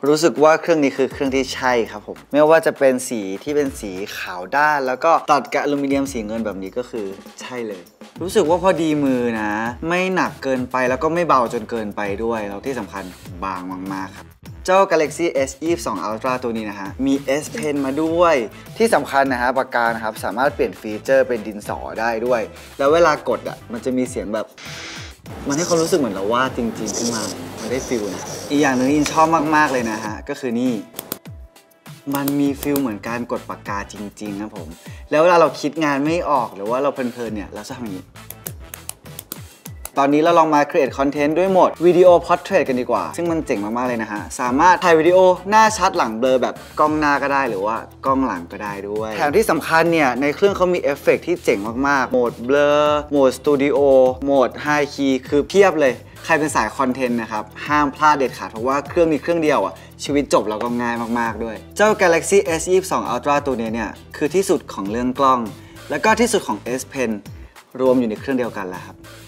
รู้สึกว่าเครื่องนี้คือเครื่องที่ใช่ครับผมไม่ว่าจะเป็นสีที่เป็นสีขาวด้านแล้วก็ตัดกับอลูมิเนียมสีเงินแบบนี้ก็คือใช่เลยรู้สึกว่าพอดีมือนะไม่หนักเกินไปแล้วก็ไม่เบาจนเกินไปด้วยแล้วที่สำคัญบางมากๆครับเจ้า Galaxy S22 Ultra ตัวนี้นะฮะมี S Pen มาด้วยที่สำคัญนะฮะปากกานะครับสามารถเปลี่ยนฟีเจอร์เป็นดินสอได้ด้วยแล้วเวลากดอ่ะมันจะมีเสียงแบบมันให้ความรู้สึกเหมือนเราวาดจริงๆขึ้นมามันได้ฟิลนะอีกอย่างหนึ่งที่ชอบมากๆเลยนะฮะก็คือนี่มันมีฟิลเหมือนการกดปากกาจริงๆครับผมแล้วเวลาเราคิดงานไม่ออกหรือว่าเราเพลินๆเนี่ยเราจะทำอย่างนี้ตอนนี้เราลองมา create content ด้วยโหมดวิดีโอ portrait กันดีกว่าซึ่งมันเจ๋งมากๆเลยนะฮะสามารถถ่ายวิดีโอหน้าชัดหลังเบลอแบบกล้องหน้าก็ได้หรือว่ากล้องหลังก็ได้ด้วยแถมที่สำคัญเนี่ยในเครื่องเขามีเอฟเฟกต์ที่เจ๋งมากๆโหมดเบลอโหมดสตูดิโอโหมด High Key คือเพียบเลยใครเป็นสายคอนเทนต์นะครับห้ามพลาดเด็ดขาดเพราะว่าเครื่องนี้เครื่องเดียวอ่ะชีวิตจบแล้วก็ง่ายมากๆด้วยเจ้า Galaxy S22 Ultra ตัวนี้เนี่ยคือที่สุดของเรื่องกล้องแล้วก็ที่สุดของ S Pen รวมอยู่ในเครื่องเดียวกันแล้วครับ